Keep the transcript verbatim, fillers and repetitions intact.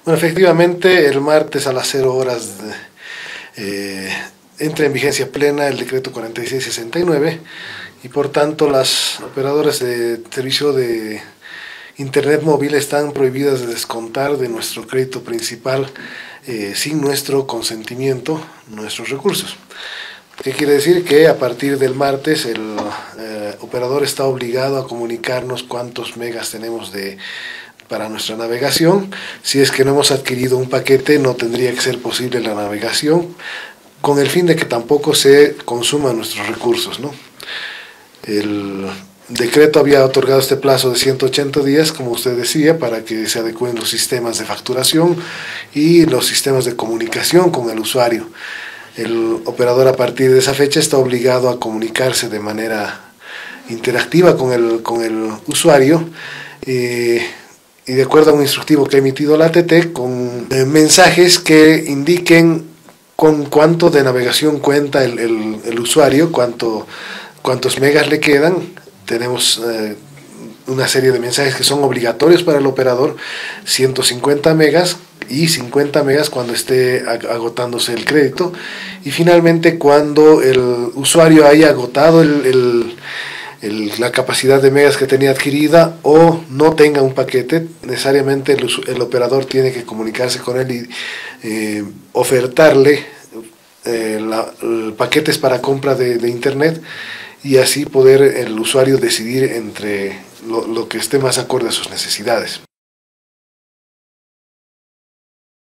Bueno, efectivamente, el martes a las cero horas eh, entra en vigencia plena el decreto cuarenta y seis sesenta y nueve y por tanto las operadoras de servicio de Internet móvil están prohibidas de descontar de nuestro crédito principal eh, sin nuestro consentimiento nuestros recursos. ¿Qué quiere decir? Que a partir del martes el eh, operador está obligado a comunicarnos cuántos megas tenemos de para nuestra navegación. Si es que no hemos adquirido un paquete, no tendría que ser posible la navegación, con el fin de que tampoco se consuman nuestros recursos, ¿no? El decreto había otorgado este plazo de ciento ochenta días, como usted decía, para que se adecúen los sistemas de facturación y los sistemas de comunicación con el usuario. El operador a partir de esa fecha está obligado a comunicarse de manera interactiva con el, con el usuario eh, y de acuerdo a un instructivo que ha emitido la A T T con eh, mensajes que indiquen con cuánto de navegación cuenta el, el, el usuario, cuánto, cuántos megas le quedan. Tenemos eh, una serie de mensajes que son obligatorios para el operador, ciento cincuenta megas y cincuenta megas cuando esté agotándose el crédito, y finalmente cuando el usuario haya agotado el, el, el, la capacidad de megas que tenía adquirida o no tenga un paquete, necesariamente el, el operador tiene que comunicarse con él y eh, ofertarle eh, la, el paquetes para compra de, de internet, y así poder el usuario decidir entre lo, lo que esté más acorde a sus necesidades.